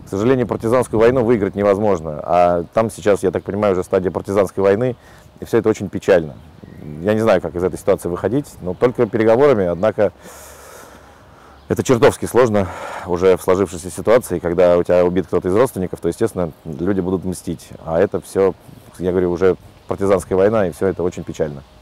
сожалению, партизанскую войну выиграть невозможно. А там сейчас, я так понимаю, уже стадия партизанской войны, и все это очень печально. Я не знаю, как из этой ситуации выходить, но только переговорами, однако это чертовски сложно уже в сложившейся ситуации, когда у тебя убит кто-то из родственников, то, естественно, люди будут мстить. А это все, я говорю, уже партизанская война, и все это очень печально.